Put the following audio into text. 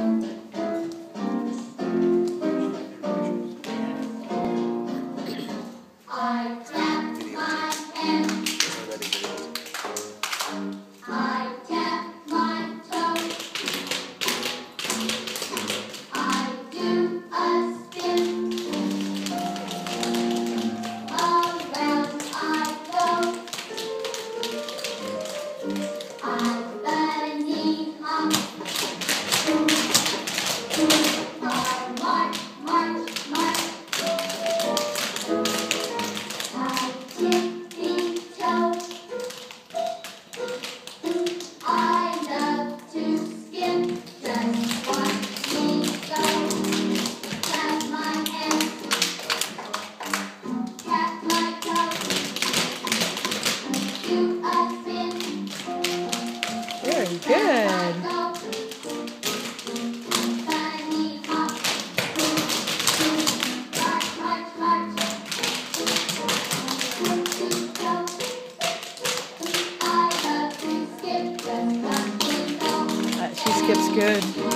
I tap my hands. I tap my toes. I do a spin. Around I go. I bunny hop. I march, march, march. I tippy-toe. I love to skip. Just watch me go. Clap my hands. Tap my toes. Do a spin. Very good. Bunny hop. March, march, march. Tippy-toe. I love to skip. Just watch me go. She skips good.